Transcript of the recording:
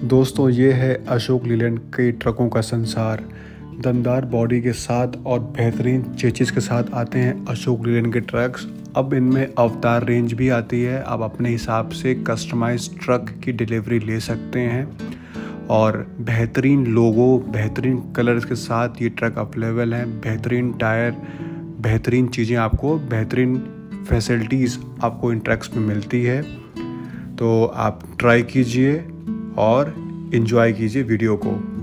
दोस्तों ये है अशोक लीलैंड के ट्रकों का संसार। दमदार बॉडी के साथ और बेहतरीन चेचिस के साथ आते हैं अशोक लीलैंड के ट्रक्स। अब इनमें अवतार रेंज भी आती है। आप अपने हिसाब से कस्टमाइज ट्रक की डिलीवरी ले सकते हैं और बेहतरीन लोगो, बेहतरीन कलर्स के साथ ये ट्रक अवेलेबल हैं। बेहतरीन टायर, बेहतरीन चीज़ें आपको, बेहतरीन फैसिलिटीज़ आपको इन ट्रक्स में मिलती है। तो आप ट्राई कीजिए और एंजॉय कीजिए वीडियो को।